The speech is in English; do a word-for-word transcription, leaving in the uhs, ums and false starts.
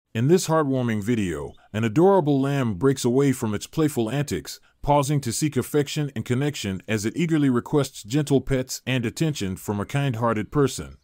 In this heartwarming video, an adorable lamb breaks away from its playful antics, pausing to seek affection and connection as it eagerly requests gentle pets and attention from a kind-hearted person.